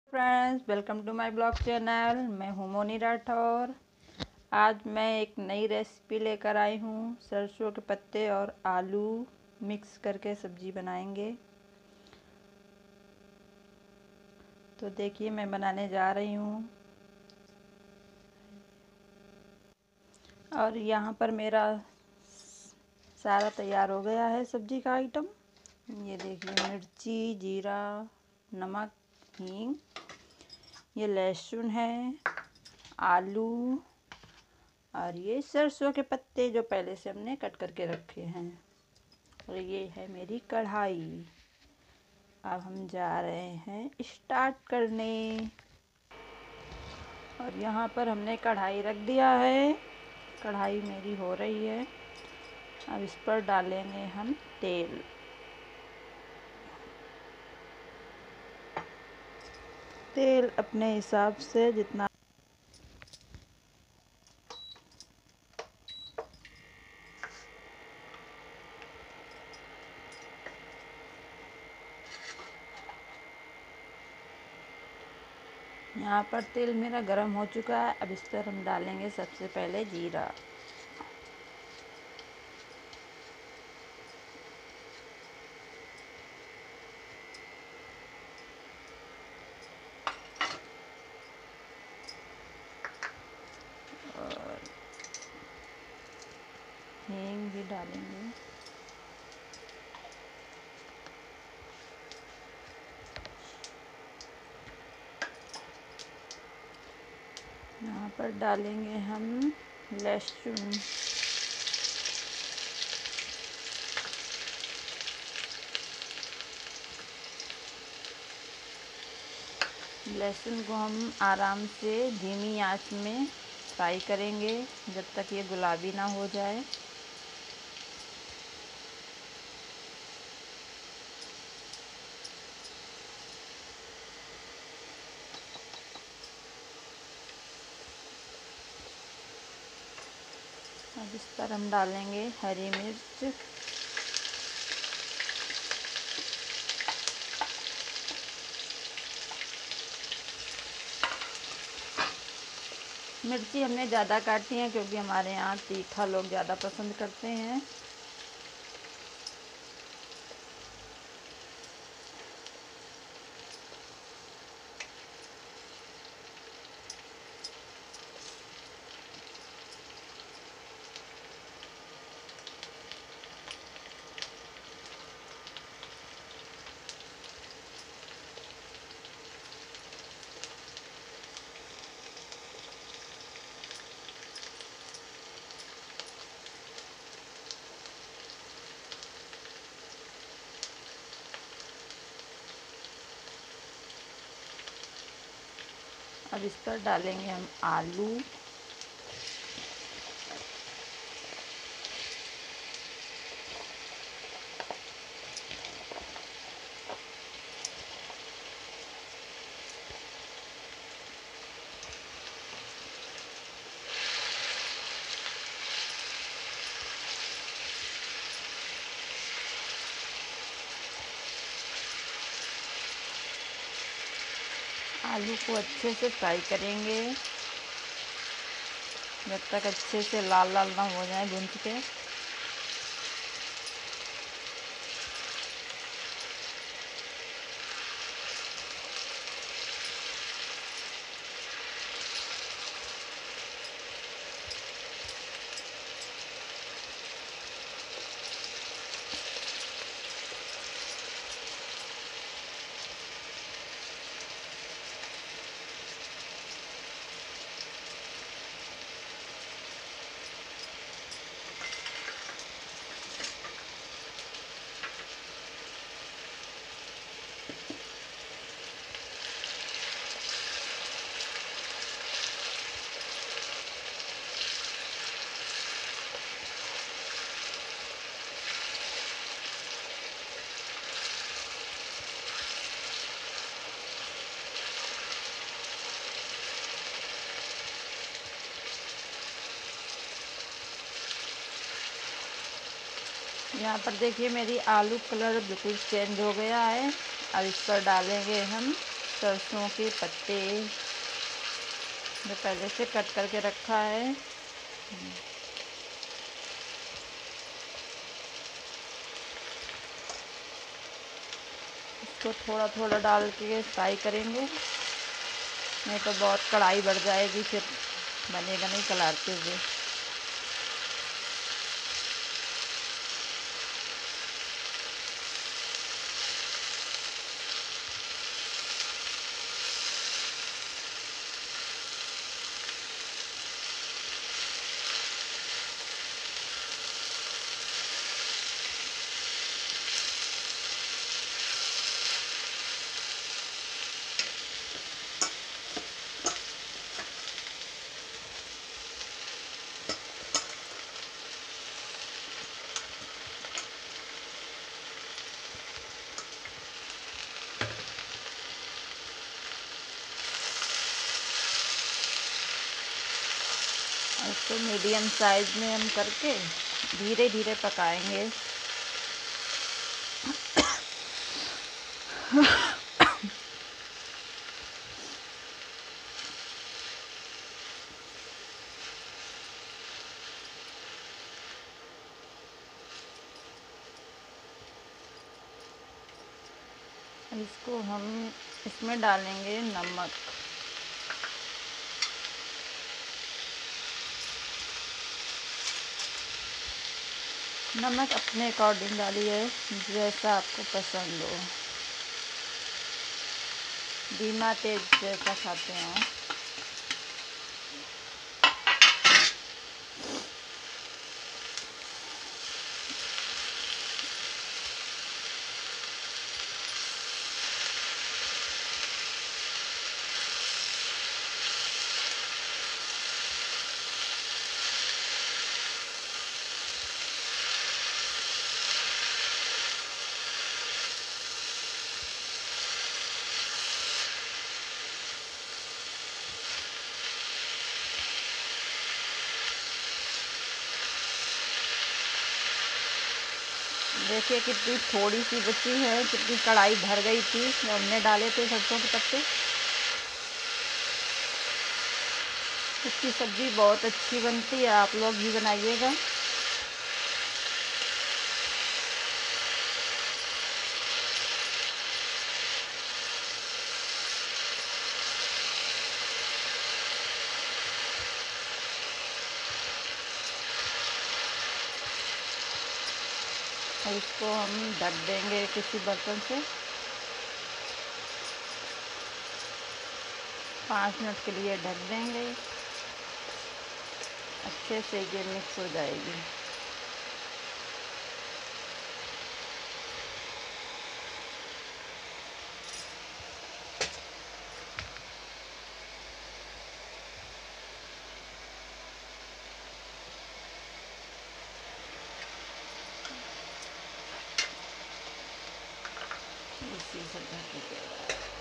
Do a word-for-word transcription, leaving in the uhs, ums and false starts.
Friends, welcome to my blog channel. मैं हूं मोनी राठौर। आज मैं एक नई रेसिपी लेकर आई हूं। सरसों के पत्ते और आलू मिक्स करके सब्जी बनाएंगे। तो देखिए मैं बनाने जा रही हूं। और यहाँ पर मेरा सारा तैयार हो गया है सब्जी का आइटम। ये देखिए, मिर्ची, जीरा, नमक, हींग, ये लहसुन है, आलू और ये सरसों के पत्ते जो पहले से हमने कट करके रखे हैं। और ये है मेरी कढ़ाई। अब हम जा रहे हैं स्टार्ट करने। और यहाँ पर हमने कढ़ाई रख दिया है। कढ़ाई मेरी हो रही है। अब इस पर डालेंगे हम तेल। तेल अपने हिसाब से जितना। यहाँ पर तेल मेरा गरम हो चुका है। अब इस पर हम डालेंगे सबसे पहले जीरा। और हींग भी डालेंगे। यहाँ पर डालेंगे हम लहसुन। लहसुन को हम आराम से धीमी आंच में फ्राई करेंगे जब तक ये गुलाबी ना हो जाए। अब इस पर हम डालेंगे हरी मिर्च। मिर्ची हमने ज़्यादा काटी है क्योंकि हमारे यहाँ तीखा लोग ज़्यादा पसंद करते हैं। अब इस पर डालेंगे हम आलू। आलू को अच्छे से फ्राई करेंगे जब तक अच्छे से लाल लाल ना हो जाए भून के। यहाँ पर देखिए मेरी आलू कलर बिल्कुल चेंज हो गया है। अब इस पर डालेंगे हम सरसों के पत्ते जो पहले से कट करके रखा है। इसको थोड़ा थोड़ा डाल के फ्राई करेंगे, नहीं तो बहुत कढ़ाई बढ़ जाएगी, फिर बनेगा नहीं कलरते हुए। इसको मीडियम साइज में हम करके धीरे धीरे पकाएंगे। इसको हम इसमें डालेंगे नमक। नमक अपने अकॉर्डिंग डालिए, जैसा आपको पसंद हो, धीमा तेज जैसा खाते हैं। देखिए कितनी थोड़ी सी बची है, कितनी कढ़ाई भर गई थी जब हमने डाले थे सरसों के पत्ते। इसकी सब्ज़ी बहुत अच्छी बनती है, आप लोग भी बनाइएगा। और इसको हम ढक देंगे किसी बर्तन से, पाँच मिनट के लिए ढक देंगे। अच्छे से ये मिक्स हो जाएगी। इसी से ढक के